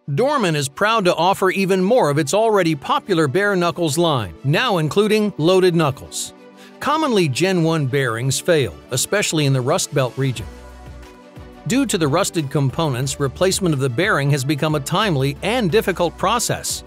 Dorman is proud to offer even more of its already popular bare knuckles line, now including loaded knuckles. Commonly, Gen 1 bearings fail, especially in the Rust Belt region. Due to the rusted components, replacement of the bearing has become a timely and difficult process.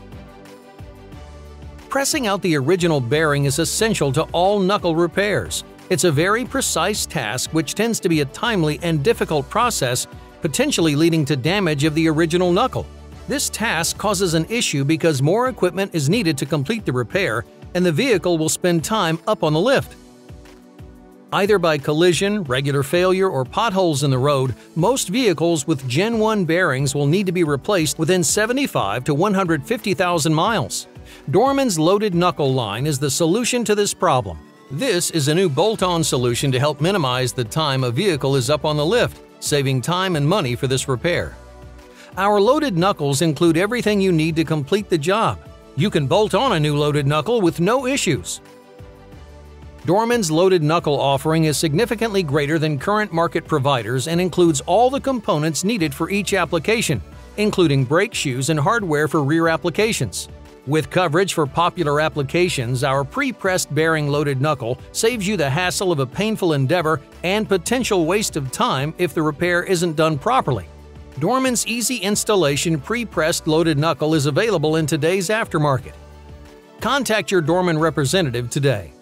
Pressing out the original bearing is essential to all knuckle repairs. It's a very precise task which tends to be a timely and difficult process, potentially leading to damage of the original knuckle. This task causes an issue because more equipment is needed to complete the repair, and the vehicle will spend time up on the lift. Either by collision, regular failure, or potholes in the road, most vehicles with Gen 1 bearings will need to be replaced within 75 to 150,000 miles. Dorman's Loaded Knuckle line is the solution to this problem. This is a new bolt-on solution to help minimize the time a vehicle is up on the lift, saving time and money for this repair. Our loaded knuckles include everything you need to complete the job. You can bolt on a new loaded knuckle with no issues. Dorman's loaded knuckle offering is significantly greater than current market providers and includes all the components needed for each application, including brake shoes and hardware for rear applications. With coverage for popular applications, our pre-pressed bearing loaded knuckle saves you the hassle of a painful endeavor and potential waste of time if the repair isn't done properly. Dorman's easy installation pre-pressed loaded knuckle is available in today's aftermarket. Contact your Dorman representative today.